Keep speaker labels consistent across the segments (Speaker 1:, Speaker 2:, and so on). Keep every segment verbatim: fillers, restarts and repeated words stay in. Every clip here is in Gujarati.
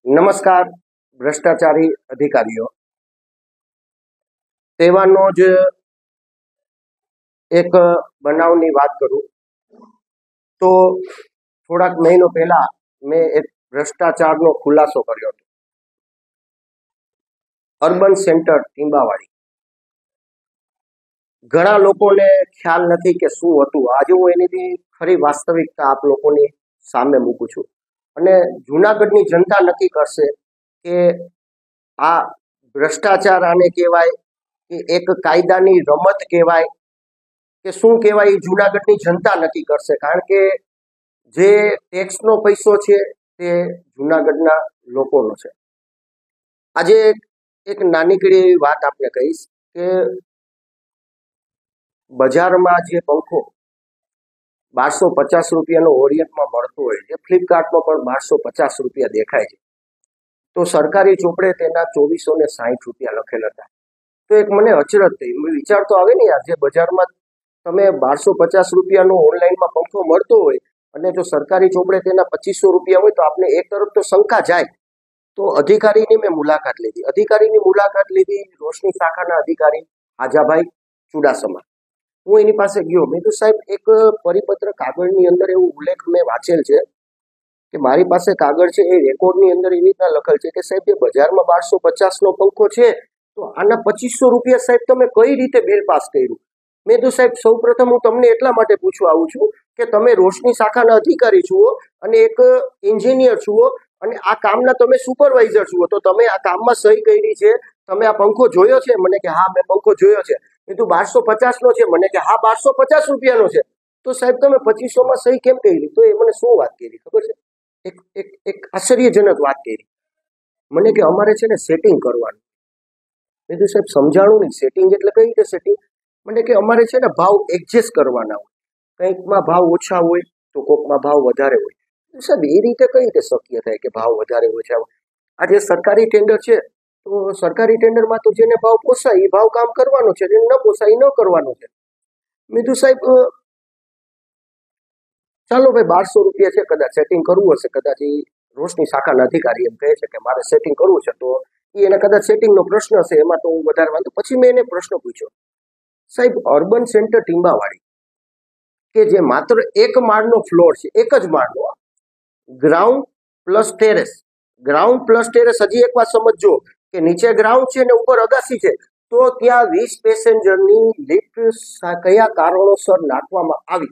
Speaker 1: નમસ્કાર ભ્રષ્ટાચારી અધિકારીઓ. તેવાનો જ એક બનાવની વાત કરું તો થોડાક મહિનો પહેલા મેં એક ભ્રષ્ટાચારનો ખુલાસો કર્યો હતો. Urban centre Timbawadi. ઘણા લોકોને ખ્યાલ નથી કે શું હતું. આજે હું એની ખરી વાસ્તવિકતા આપ લોકોની સામે મૂકું છું અને જૂનાગઢની જનતા નક્કી કરશે કે આ ભ્રષ્ટાચાર આને કહેવાય કે એક કાયદાની રમત કહેવાય કે શું કહેવાય, એ જૂનાગઢની જનતા નક્કી કરશે. કારણ કે જે ટેક્સનો પૈસો છે તે જૂનાગઢના લોકોનો છે. આજે એક નાનીકડી એવી વાત આપને કહીશ કે બજારમાં જે પંખો બારસો પચાસ રૂપિયાનો ઓરિયન્ટમાં મળતો હોય છે, ફ્લિપકાર્ટમાં પણ બારસો પચાસ રૂપિયા દેખાય છે, તો સરકારી ચોપડે તેના ચોવીસો ને સાહીઠ રૂપિયા લખેલ હતા. તો એક મને અચરજ થઈ. વિચાર તો આવે ને યાર, જે બજારમાં તમે બારસો પચાસ રૂપિયાનો ઓનલાઈનમાં પંખો મળતો હોય અને જો સરકારી ચોપડે તેના પચીસો રૂપિયા હોય તો આપણે એક તરફ તો શંકા જાય. તો અધિકારીની મેં મુલાકાત લીધી. અધિકારીની મુલાકાત લીધી રોશની શાખાના અધિકારી હાજાભાઈ ચુડાસમા. હું એની પાસે ગયો. મેં તો સાહેબ એક પરિપત્ર કાગળની અંદર એવું ઉલ્લેખ મેં વાંચેલ છે કે મારી પાસે કાગળ છે, એ રેકોર્ડની અંદર એવી રીતના લખેલ છે કે સાહેબ એ બજારમાં બારસો પચાસનો પંખો છે તો આના પચીસો રૂપિયા સાહેબ તમે કઈ રીતે બિલ પાસ કર્યું? મેં તો સાહેબ સૌ પ્રથમ હું તમને એટલા માટે પૂછવા આવું છું કે તમે રોશની શાખાના અધિકારી છો અને એક એન્જિનિયર છો અને આ કામના તમે સુપરવાઇઝર છો, તો તમે આ કામમાં સહી કરી છે? તમે આ પંખો જોયો છે? મને કે હા મેં પંખો જોયો છે. મેં તું બારસો પચાસ નો છે? મને કે હા બારસો પચાસ રૂપિયાનો છે. તો સાહેબ તમે પચીસો માં સહી કેમ કરી? તો એ મને શું વાત કરી ખબર છે? એક એક એક આશ્ચર્યજનક વાત કરી. મને કે અમારે છે ને સેટિંગ કરવાનું. મેં તો સાહેબ સમજાણું નહીં. સેટિંગ એટલે કઈ રીતે સેટિંગ? મને કે અમારે છે ને ભાવ એડજસ્ટ કરવાના હોય, કંઈકમાં ભાવ ઓછા હોય તો કોકમાં ભાવ વધારે હોય. સાહેબ એ રીતે કઈ રીતે શક્ય થાય કે ભાવ વધારે ઓછા હોય? આજે સરકારી ટેન્ડર છે તો સરકારી ટેન્ડરમાં તો જેને ભાવ પોસાય એ ભાવ કામ કરવાનો છે, જેને ન પોસાય એ ન કરવાનો છે. મેં તો સાહેબ ચાલો ભાઈ બારસો રૂપિયા છે, કદાચ સેટિંગ કરવું હશે, કદાચ એ રોશની શાખાના અધિકારી એમ કહે છે કે મારે સેટિંગ કરવું છે, તો એને કદાચ સેટિંગનો પ્રશ્ન હશે, એમાં તો હું વધારે વાંધો. પછી મેં એને પ્રશ્ન પૂછ્યો, સાહેબ અર્બન સેન્ટર ટીંબાવાડી કે જે માત્ર એક માળનો ફ્લોર છે, એક જ માળનો, ground plus terrace, ground plus terrace. હજી એક વાત સમજજો કે નીચે ગ્રાઉન્ડ છે ને ઉપર અગાસી છે, તો ત્યાં વીસ પેસેન્જરની લિફ્ટ કયા કારણોસર નાખવામાં આવી?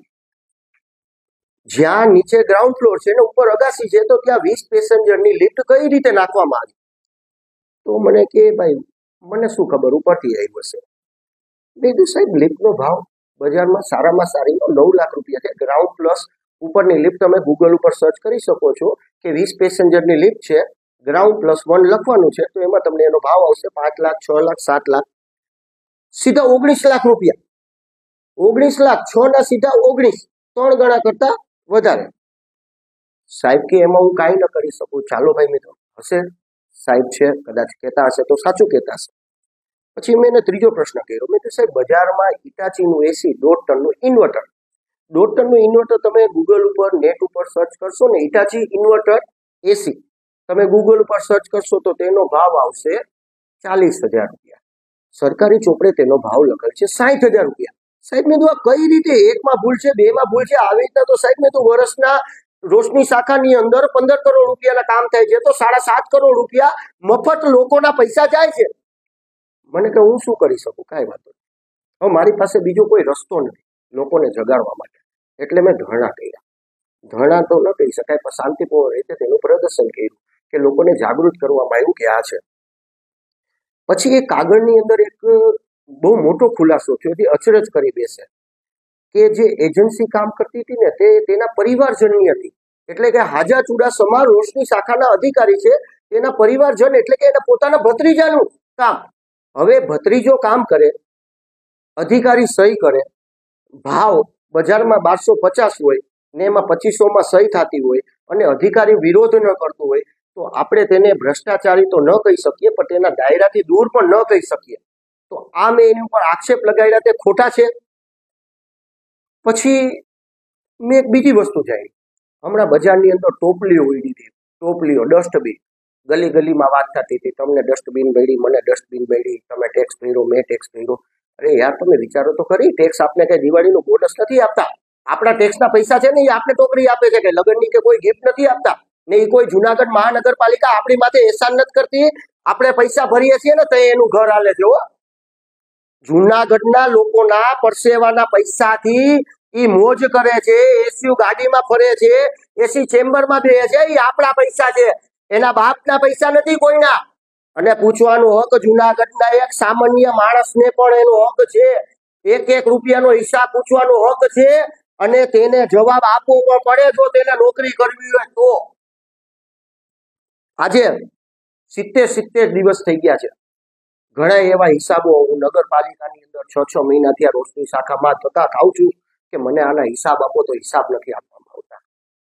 Speaker 1: જ્યાં નીચે ગ્રાઉન્ડ ફ્લોર છે ને ઉપર અગાસી છે, તો ત્યાં વીસ પેસેન્જરની લિફ્ટ કઈ રીતે નાખવામાં આવી? તો મને કે ભાઈ મને શું ખબર, ઉપરથી આવ્યું હશે. બીજું સાહેબ લિફ્ટનો ભાવ બજારમાં સારામાં સારી નવ લાખ રૂપિયા છે. ગ્રાઉન્ડ પ્લસ ઉપરની લિફ્ટ તમે ગૂગલ ઉપર સર્ચ કરી શકો છો કે વીસ પેસેન્જરની લિફ્ટ છે, ગ્રાઉન્ડ પ્લસ વન લખવાનું છે, તો એમાં તમને એનો ભાવ આવશે પાંચ લાખ, છ લાખ, સાત લાખ, સીધા ઓગણીસ લાખ રૂપિયા. ઓગણીસ લાખ, છ ના સીધા ઓગણીસ, ત્રણ ગણા કરતા વધારે. સાહેબ કે એમાં હું કાંઈ ન કરી શકું. ચાલો ભાઈ મિત્રો, હશે સાહેબ છે, કદાચ કહેતા હશે તો સાચું કહેતા હશે. પછી મેં એને ત્રીજો પ્રશ્ન કર્યો. મેં કહ્યું સાહેબ બજારમાં ઇટાચીનું એસી દોઢ ટનનું ઇન્વર્ટર, દોઢ ટનનું ઇન્વર્ટર તમે ગૂગલ ઉપર નેટ ઉપર સર્ચ કરશો ને, ઇટાચી ઇન્વર્ટર એસી તમે ગૂગલ ઉપર સર્ચ કરશો તો તેનો ભાવ આવશે ચાલીસ હજાર રૂપિયા. સરકારી ચોપડે તેનો ભાવ લખેલ છે સાઠ હજાર રૂપિયા. સાહેબ મેં તો આ કઈ રીતે? એકમાં ભૂલ છે, બેમાં ભૂલ છે, આવી રીતના તો સાહેબ મેં તો વર્ષના રોશની શાખાની અંદર પંદર કરોડ રૂપિયાના કામ થાય છે, તો સાડા સાત કરોડ રૂપિયા મફત લોકોના પૈસા જાય છે. મને કે હું શું કરી શકું? કાંઈ વાંધો નહીં. હવે મારી પાસે બીજો કોઈ રસ્તો નથી લોકોને જગાડવા માટે, એટલે મેં ધરણા કર્યા. ધરણા તો ન કહી શકાય, પણ શાંતિપૂર્ણ રીતે તેનું પ્રદર્શન કર્યું કે લોકોને જાગૃત કરવામાં આવ્યું કે આ છે. પછી એ કાગળની અંદર એક બહુ મોટો ખુલાસો થયો, જે અચરજ કરી બેસે કે જે એજન્સી કામ કરતી હતી ને તે તેના પરિવારજનની હતી. એટલે કે હાજા ચુડાસમા રોશની શાખાના અધિકારી છે, તેના પરિવારજન એટલે કે એના પોતાના ભત્રીજાનું કામ. હવે ભત્રીજો કામ કરે, અધિકારી સહી કરે, ભાવ બજારમાં બારસો પચાસ હોય ને એમાં પચીસોમાં સહી થતી હોય અને અધિકારી વિરોધ ન કરતો હોય, તો આપણે તેને ભ્રષ્ટાચારી તો ન કહી શકીએ, પણ તેના દાયરાથી દૂર પણ ન કહી શકીએ. તો આ મેં એની ઉપર આક્ષેપ લગાડ્યા, તે ખોટા છે. પછી મેં એક બીજી વસ્તુ જાણી. હમણાં બજારની અંદર ટોપલીઓ ઉડી હતી, ટોપલીઓ, ડસ્ટબિન. ગલી ગલીમાં વાત થતી હતી, તમને ડસ્ટબિન મળી, મને ડસ્ટબિન મળી, તમે ટેક્સ ભર્યો, મેં ટેક્સ ભર્યો. અરે યાર, તમે વિચારો તો ખરી, ટેક્સ આપને કઈ દિવાળીનું બોનસ નથી આપતા. આપણા ટેક્સના પૈસા છે ને એ આપણે ટોકરી આપે છે, કે લગ્નની કે કોઈ ગિફ્ટ નથી આપતા ને. એ કોઈ જુનાગઢ મહાનગરપાલિકા આપણી માથે એહસાન નથી કરતી. આપણે પૈસા ભરીએ છીએ ને તો એનું ઘર હાલે છે. જુનાગઢના લોકોના પરસેવાના પૈસાથી ઈ મોજ કરે છે, એસી ગાડીમાં ફરે છે, એસી ચેમ્બરમાં બે છે. એ આપણા પૈસા છે, એના બાપના પૈસા નથી કોઈના. અને પૂછવાનો હક જુનાગઢના એક સામાન્ય માણસને પણ એનો હક છે. એક એક રૂપિયાનો હિસાબ પૂછવાનો હક છે, અને તેને જવાબ આપવો પણ પડે જો તેને નોકરી કરવી હોય તો. આજે સિત્તેર સિત્તેર દિવસ થઈ ગયા છે. ઘણા એવા હિસાબો હું નગરપાલિકાની અંદર છ છ મહિનાથી આ રોશની શાખામાં થતા થાઉં છું કે મને આના હિસાબ આપો, તો હિસાબ નથી આપવામાં આવતા.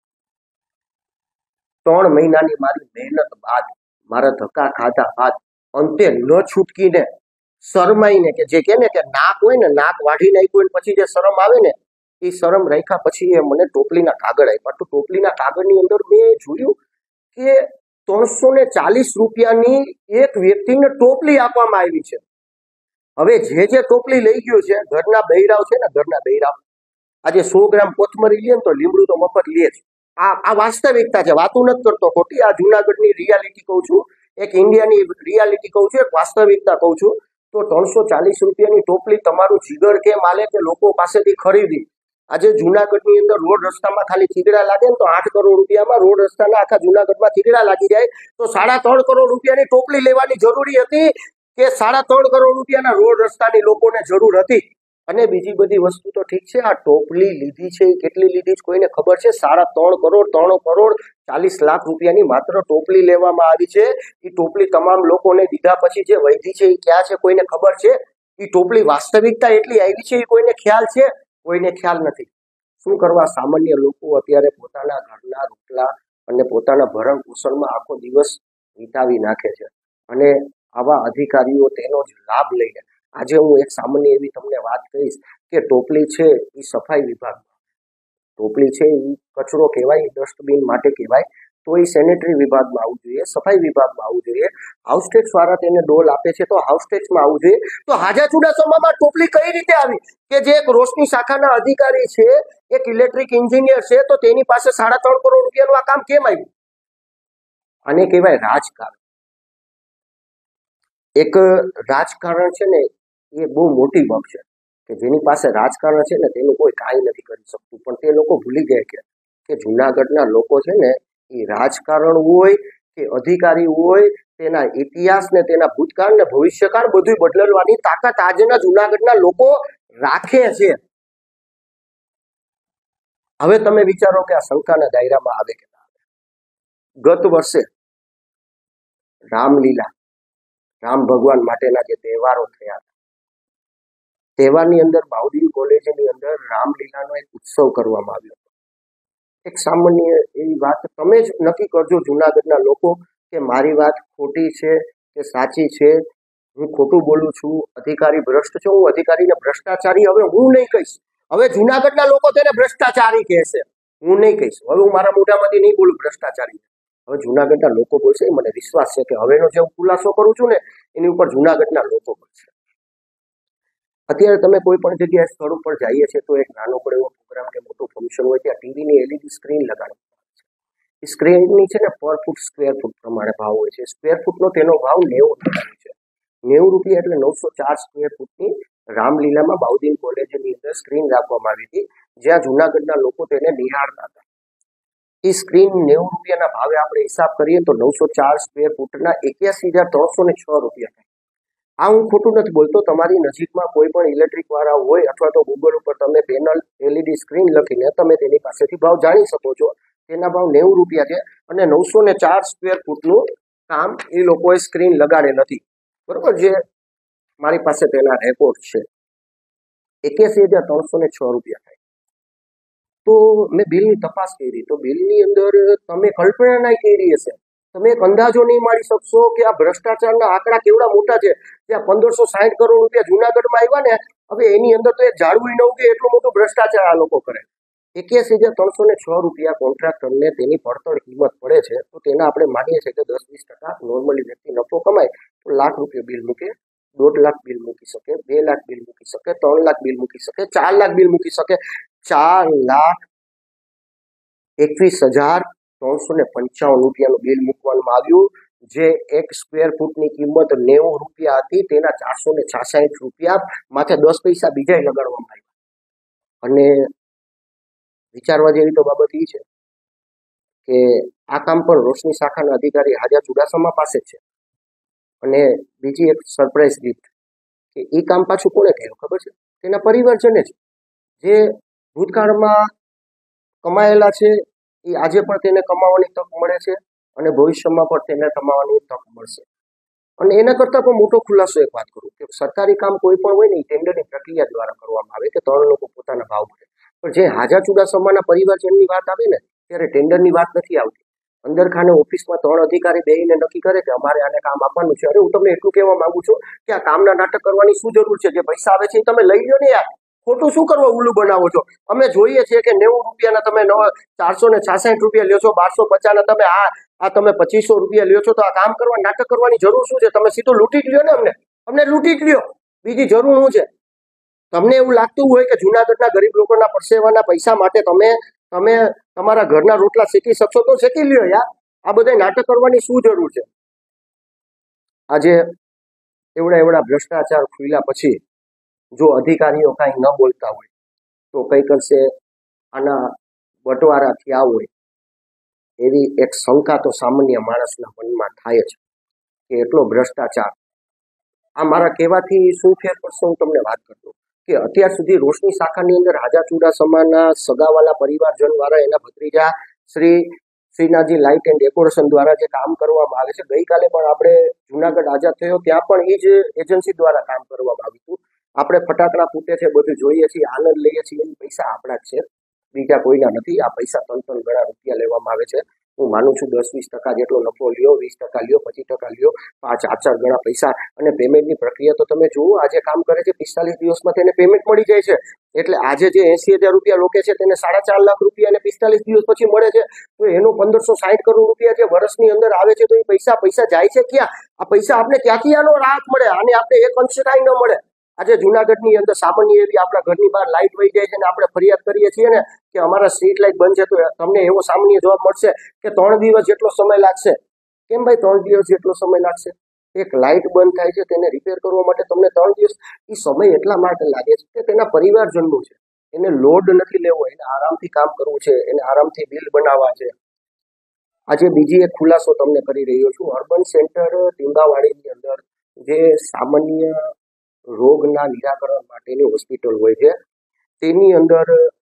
Speaker 1: ત્રણ મહિનાની મારી મહેનત બાદ, મારા ધક્કા ખાધા બાદ અંતે ન છૂટકીને, શરમાઈને, કે જે કે ને કે નાક હોય ને, નાક વાઢી નાખ્યું ને પછી જે શરમ આવે ને, એ શરમ રાખ્યા પછી એ મને ટોપલીના કાગળ આપ્યા. તો ટોપલીના કાગળની અંદર મેં જોયું કે ત્રણસો ને ચાલીસ રૂપિયાની એક વ્યક્તિને ટોપલી આપવામાં આવી છે. હવે જે જે ટોપલી લઈ ગયો છે, ઘરના બૈરાવ છે ને, ઘરના બૈરાવ આજે સો ગ્રામ કોથમરી લે ને તો લીમડું તો મફત લે જ. આ આ વાસ્તવિકતા છે, વાતું નથી કરતો ખોટી. આ જુનાગઢની રિયાલિટી કહું છું, એક ઇન્ડિયાની રિયાલિટી કહું છું, એક વાસ્તવિકતા કહું છું. તો ત્રણસો ચાલીસ રૂપિયાની ટોપલી તમારું જીગર કેમ હાલે કે લોકો પાસેથી ખરીદી. આજે જુનાગઢની અંદર રોડ રસ્તામાં ખાલી થીગડા લાગે ને તો આઠ કરોડ રૂપિયામાં રોડ રસ્તાના આખા જુનાગઢમાં થીગડા લાગી જાય. તો સાડા ત્રણ કરોડ રૂપિયાની ટોપલી લેવાની જરૂરી હતી કે સાડા ત્રણ કરોડ રૂપિયાના રોડ રસ્તાની લોકોને જરૂર હતી? અને બીજી બધી વસ્તુ તો ઠીક છે, આ ટોપલી લીધી છે કેટલી લીધી છે કોઈને ખબર છે? સાડા ત્રણ કરોડ ત્રણ કરોડ ચાલીસ લાખ રૂપિયાની માત્ર ટોપલી લેવામાં આવી છે. એ ટોપલી તમામ લોકોને દીધા પછી જે વૈધી છે એ ક્યાં છે કોઈને ખબર છે? એ ટોપલી વાસ્તવિકતા એટલી આવી છે એ કોઈને ખ્યાલ છે? કોઈને ખ્યાલ નથી. શું કરવા, સામાન્ય લોકો અત્યારે પોતાના ઘરના રોટલા અને પોતાના ભરણ પોષણમાં આખો દિવસ વિતાવી નાખે છે, અને આવા અધિકારીઓ તેનો જ લાભ લઈને. આજે હું એક સામાન્ય એવી તમને વાત કહીશ કે ટોપલી છે એ સફાઈ વિભાગમાં, ટોપલી છે એ કચરો કહેવાય, ડસ્ટબિન માટે કહેવાય, તો એ સેનેટરી વિભાગમાં આવવું જોઈએ, સફાઈ વિભાગમાં આવવું જોઈએ. હાઉસ ટેક્સ વાળા તેને ડોલ આપે છે તો હાઉસ ટેક્સમાં આવવું જોઈએ. તો હાજા ચુડાસમામાં ટોપલી કઈ રીતે આવી કે જે એક રોશની શાખાના અધિકારી છે, એક ઇલેક્ટ્રિક એન્જિનિયર છે, તો તેની પાસે સાડા ત્રણ કરોડ રૂપિયાનું આ કામ કેમ આવ્યું? આને કહેવાય રાજકારણ. એક રાજકારણ છે ને એ બહુ મોટી બાબ છે કે જેની પાસે રાજકારણ છે ને તેનું કોઈ કાંઈ નથી કરી શકતું. પણ તે લોકો ભૂલી ગયા કે કે જુનાગઢના લોકો છે ને એ રાજકારણ હોય કે અધિકારી હોય, તેના ઇતિહાસ ને તેના ભૂતકાળ ને ભવિષ્યકાળ બધું બદલવાની તાકાત આજના જુનાગઢના લોકો રાખે છે. હવે તમે વિચારો કે આ શંકાના દાયરામાં આવે કે ના આવે. ગત વર્ષે રામલીલા, રામ ભગવાન માટેના જે તહેવારો થયા હતા, તહેવારની અંદર બાઉદીન કોલેજની અંદર રામલીલાનો એક ઉત્સવ કરવામાં આવ્યો હતો. એક સામાન્ય એવી વાત તમે જ નક્કી કરજો જુનાગઢના લોકો કે મારી વાત ખોટી છે કે સાચી છે, હું ખોટું બોલું છું, અધિકારી ભ્રષ્ટ છે, હું અધિકારીને ભ્રષ્ટાચારી હવે હું નહીં કહીશ. હવે જુનાગઢના લોકો તેને ભ્રષ્ટાચારી કહેશે, હું નહીં કહીશ. હવે હું મારા મોઢામાંથી નહીં બોલું ભ્રષ્ટાચારી. હવે જુનાગઢના લોકો બોલશે, મને વિશ્વાસ છે કે હવેનો જે હું ખુલાસો કરું છું ને એની ઉપર જુનાગઢના લોકો બોલશે. અત્યારે તમે કોઈ પણ જગ્યાએ સ્થળ ઉપર જઈએ છીએ તો એક નાનકડો એવો પ્રોગ્રામ કે મોટું ફંક્શન હોય ત્યાં ટીવીની એલઈડી સ્ક્રીન લગાડવામાં આવે છે. એ સ્ક્રીનની છે ને પર ફૂટ સ્ક્વેર ફૂટ પ્રમાણે ભાવ હોય છે. સ્ક્વેર ફૂટનો તેનો ભાવ નેવું રૂપિયા છે. નેવું રૂપિયા એટલે નવસો ચાર સ્ક્વેર ફૂટની રામલીલામાં બાઉદીન કોલેજની અંદર સ્ક્રીન રાખવામાં આવી હતી, જ્યાં જુનાગઢના લોકો તેને નિહાળતા હતા. એ સ્ક્રીન નેવું રૂપિયાના ભાવે આપણે હિસાબ કરીએ તો નવસો ચાર સ્ક્વેર ફૂટના એક્યાસી હજાર ત્રણસો ને છ રૂપિયા થાય. આ હું ખોટું નથી બોલતો. તમારી નજીકમાં કોઈ પણ ઇલેક્ટ્રિક વાળા હોય અથવા તો ગૂગલ ઉપર તમે પેનલ એલઈડી સ્ક્રીન લખીને તમે તેની પાસેથી ભાવ જાણી શકો છો. તેના ભાવ નેવું રૂપિયા છે અને નવસો ને ચાર સ્ક્વેર ફૂટનું કામ એ લોકોએ સ્ક્રીન લગાડે નથી. બરોબર, જે મારી પાસે તેના રેકોર્ડ છે. એક્યાસી હજાર ત્રણસો ને છ રૂપિયા થાય. તો મેં બિલની તપાસ કરી તો બિલની અંદર તમે કલ્પના નહીં કરી હશે, તમે એક અંદાજો નહીં મારી શકશો કે આ ભ્રષ્ટાચારના આંકડા કેવડા મોટા છે. ત્યાં પંદરસો સાઠ કરોડ રૂપિયા જુનાગઢમાં આવ્યા ને, હવે એની અંદર તો એક ઝાડવું ન ઉગે એટલું મોટું ભ્રષ્ટાચાર આ લોકો કરે. એક્યાસી હજાર ત્રણસો ને છ રૂપિયા કોન્ટ્રાક્ટરને તેની પડતર કિંમત પડે છે. તો તેના આપણે માનીએ છીએ કે દસ વીસ ટકા નોર્મલી વ્યક્તિ નફો કમાય તો લાખ રૂપિયા બિલ મૂકે, દોઢ લાખ બિલ મૂકી શકે, બે લાખ બિલ મૂકી શકે, ત્રણ લાખ બિલ મૂકી શકે, ચાર લાખ બિલ મૂકી શકે. ચાર લાખ એકવીસ હજાર ત્રણસો ને પંચાવન રૂપિયાનું બિલ મૂકવામાં આવ્યું, જે એક સ્ક્વેર ફૂટની કિંમત નેવું રૂપિયા હતી તેના ચારસો ને છાસઠ રૂપિયા માથે દસ પૈસા બીજા લગાડવામાં આવ્યા. અને વિચારવા જેવી તો બાબત એ છે કે આ કામ પણ રોશની શાખાના અધિકારી હાજા ચુડાસમા પાસે છે. અને બીજી એક સરપ્રાઈઝ ગિફ્ટ કે એ કામ પાછું કોને કહ્યું ખબર છે? તેના પરિવારજને છે, જે ભૂતકાળમાં કમાયેલા છે એ આજે પણ તેને કમાવાની તક મળે છે અને ભવિષ્યમાં પણ તેને કમાવાની તક મળશે. અને એના કરતાં પણ મોટો ખુલાસો એક વાત કરું કે સરકારી કામ કોઈ પણ હોય ને એ ટેન્ડરની પ્રક્રિયા દ્વારા કરવામાં આવે કે ત્રણ લોકો પોતાના ભાવ ભરે. પણ જે હાજા ચુડાસમાના પરિવારજનની વાત આવે ને ત્યારે ટેન્ડરની વાત નથી આવતી. અંદર ખાને ઓફિસમાં ત્રણ અધિકારી બેહીને નક્કી કરે કે અમારે આને કામ આપવાનું છે. અરે હું તમને એટલું કહેવા માંગુ છું કે આ કામના નાટક કરવાની શું જરૂર છે? જે પૈસા આવે છે એ તમે લઈ લો ને યાર, ખોટું શું કરવા ઉલ્લું બનાવો છો? અમે જોઈએ છીએ કે નેવું રૂપિયાના તમે ચારસો ને છાસઠ રૂપિયા લ્યો છો, બારસો પચાસના તમે આ આ તમે પચીસો રૂપિયા લ્યો છો, તો આ કામ કરવા નાટક કરવાની જરૂર શું છે? તમે સીધું લૂંટી જ લ્યો ને, અમને અમને લૂંટી જ લ્યો, બીજી જરૂર શું છે? તમને એવું લાગતું હોય કે જુનાગઢના ગરીબ લોકોના પરસેવાના પૈસા માટે તમે તમે તમારા ઘરના રોટલા શેકી શકશો તો શેકી લ્યો યાર, આ બધા નાટક કરવાની શું જરૂર છે? આજે એવડા એવડા ભ્રષ્ટાચાર ખુલ્યા પછી જો અધિકારીઓ કાંઈ ન બોલતા હોય તો કંઈક અંશે આના બટવારા થયા હોય એવી એક શંકા તો સામાન્ય માણસના મનમાં થાય છે કે એટલો ભ્રષ્ટાચાર. આ મારા કહેવાથી શું ફેર પડશે હું તમને વાત કરતો કે અત્યાર સુધી રોશની શાખાની અંદર હાજા ચુડાસમાના સગાવાલા પરિવારજન દ્વારા એના ભત્રીજા Shri Shrinathji light and decoration દ્વારા જે કામ કરવામાં આવે છે, ગઈકાલે પણ આપણે જુનાગઢ આઝાદ થયો ત્યાં પણ એ જ એજન્સી દ્વારા કામ કરવામાં આવ્યું હતું. આપણે ફટાકડા ફૂટે છે, બધું જોઈએ છીએ, આનંદ લઈએ છીએ, એ પૈસા આપણા જ છે, બીજા કોઈના નથી. આ પૈસા ત્રણ ત્રણ ગણા રૂપિયા લેવામાં આવે છે. હું માનું છું દસ વીસ ટકા જેટલો નફો લ્યો, વીસ ટકા લ્યો, પચીસ ટકા લ્યો, પાંચ ચાર ચાર ગણા પૈસા. અને પેમેન્ટની પ્રક્રિયા તો તમે જુઓ, આજે કામ કરે છે પિસ્તાલીસ દિવસમાં તેને પેમેન્ટ મળી જાય છે. એટલે આજે જે એસી હજાર રૂપિયા લોકે છે તેને સાડા ચાર લાખ રૂપિયા અને પિસ્તાલીસ દિવસ પછી મળે છે. તો એનું પંદરસો સાઠ કરોડ રૂપિયા જે વર્ષની અંદર આવે છે, તો એ પૈસા પૈસા જાય છે ક્યાં? આ પૈસા આપણે ક્યાંથી આનો રાહત મળે? આને આપણે એક અંશે કાંઈ ન મળે. આજે જુનાગઢની અંદર સામાન્ય એવી આપણા ઘરની બહાર લાઇટ વહી જાય છે ને આપણે ફરિયાદ કરીએ છીએ ને કે અમારા સ્ટ્રીટ લાઇટ બંધ છે, તો તમને એવો સામાન્ય જવાબ મળશે કે ત્રણ દિવસ જેટલો સમય લાગશે. કેમ ભાઈ ત્રણ દિવસ જેટલો સમય લાગશે? એક લાઇટ બંધ થાય છે તેને રિપેર કરવા માટે તમને ત્રણ દિવસ એ સમય એટલા માટે લાગે છે કે તેના પરિવારજનનું છે, એને લોડ નથી લેવો, એને આરામથી કામ કરવું છે, એને આરામથી બિલ બનાવવા છે. આજે બીજી એક ખુલાસો તમને કરી રહ્યો છું. અર્બન સેન્ટર ટીંબાવાડીની અંદર જે સામાન્ય રોગના નિરાકરણ માટેની હોસ્પિટલ હોય છે તેની અંદર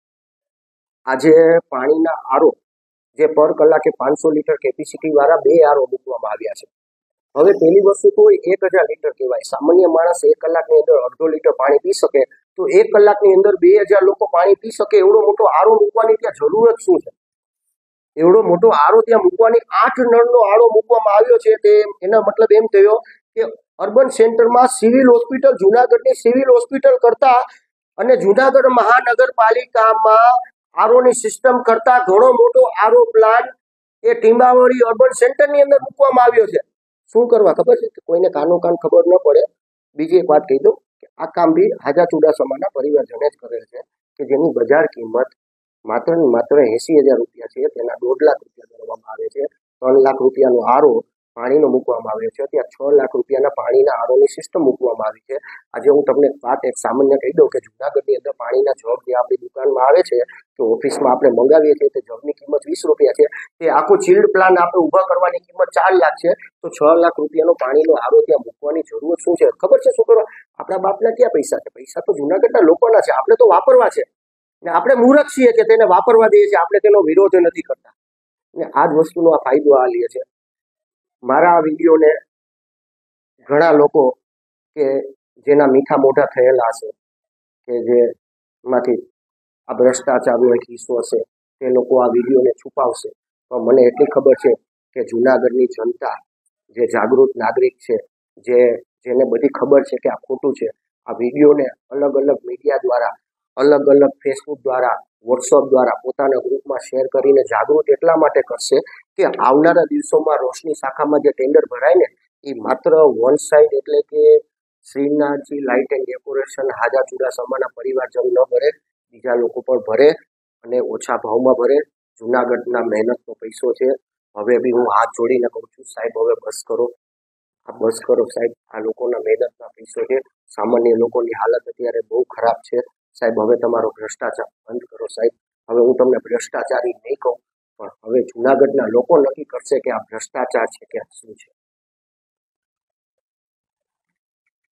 Speaker 1: આજે પાણીના આરો જે પર કલાકે પાંચસો લીટર કેપેસિટી વાળા બે આરો મૂકવામાં આવ્યા છે. હવે પહેલી વસ્તુ તો એક હજાર લીટર કહેવાય. સામાન્ય માણસ એક કલાકની અંદર અડધો લીટર પાણી પી શકે, તો એક કલાકની અંદર બે હજાર લોકો પાણી પી શકે એવડો મોટો આરો મૂકવાની ત્યાં જરૂરત શું છે? એવડો મોટો આરો ત્યાં મૂકવાની આઠ નળનો આરો મૂકવામાં આવ્યો છે. તે એના મતલબ એમ થયો કે અર્બન સેન્ટરમાં સિવિલ હોસ્પિટલ, જુનાગઢની સિવિલ હોસ્પિટલ કરતા અને જુનાગઢ મહાનગરપાલિકામાં આરોની સિસ્ટમ કરતા ઘણો મોટો આરો પ્લાન્ટ એ ટીંબાવાડી અર્બન સેન્ટરની અંદર મૂકવામાં આવ્યો છે. શું કરવા ખબર છે? કે કોઈને કાનો કાન ખબર ન પડે. બીજી એક વાત કહી દઉં કે આ કામ બી હાજા ચુડાસમાના પરિવારજને જ કરેલ છે કે જેની બજાર કિંમત માત્ર ને માત્ર એસી હજાર રૂપિયા છે. તેના દોઢ લાખ રૂપિયા ગણવામાં આવે છે. ત્રણ લાખ રૂપિયાનો આરો પાણીનો મૂકવામાં આવ્યો છે, ત્યાં છ લાખ રૂપિયાના પાણીના આરોની સિસ્ટમ મૂકવામાં આવી છે. આજે હું તમને વાત એક સામાન્ય કહી દઉં કે જુનાગઢની અંદર પાણીના જગ જે આપણી દુકાનમાં આવે છે કે ઓફિસમાં આપણે મંગાવીએ છીએ તે જગની કિંમત વીસ રૂપિયા છે. તે આખો ચિલ્ડ પ્લાન્ટ આપણે ઊભા કરવાની કિંમત ચાર લાખ છે. તો છ લાખ રૂપિયાનો પાણીનો આરો ત્યાં મૂકવાની જરૂરત શું છે? ખબર છે શું કરવા? આપણા બાપના ક્યાં પૈસા છે? પૈસા તો જુનાગઢના લોકોના છે, આપણે તો વાપરવા છે. ને આપણે મૂર્ખ છીએ કે તેને વાપરવા દઈએ છીએ, આપણે તેનો વિરોધ નથી કરતા. ને આ જ વસ્તુનો આ ફાયદો આ લે છે. મારા આ વિડીયોને ઘણા લોકો કે જેના મીઠા મોઢા થયેલા હશે કે જેમાંથી આ ભ્રષ્ટાચારનો એક હિસ્સો હશે તે લોકો આ વિડીયોને છુપાવશે. પણ મને એટલી ખબર છે કે જુનાગઢની જનતા જે જાગૃત નાગરિક છે, જે જેને બધી ખબર છે કે આ ખોટું છે, આ વિડીયોને અલગ અલગ મીડિયા દ્વારા અલગ અલગ ફેસબુક દ્વારા, વોટ્સઅપ દ્વારા પોતાના ગ્રુપમાં શેર કરીને જાગૃત એટલા માટે કરશે કે આવનારા દિવસોમાં રોશની શાખામાં જે ટેન્ડર ભરાય ને એ માત્ર વન સાઇડ એટલે કે Shrinathji light and decoration Haja ચુડાસમાના પરિવારજન ન ભરે, બીજા લોકો પણ ભરે અને ઓછા ભાવમાં ભરે. જુનાગઢના મહેનતનો પૈસો છે. હવે બી હું હાથ જોડીને કહું છું સાહેબ, હવે બસ કરો, આ બસ કરો સાહેબ. આ લોકોના મહેનતના પૈસો છે. સામાન્ય લોકોની હાલત અત્યારે બહુ ખરાબ છે સાહેબ. હવે તમારો ભ્રષ્ટાચાર બંધ કરો સાહેબ. હવે હું તમને ભ્રષ્ટાચારી નહીં કહું, પણ હવે જુનાગઢના લોકો નક્કી કરશે કે આ ભ્રષ્ટાચાર છે કે શું છે.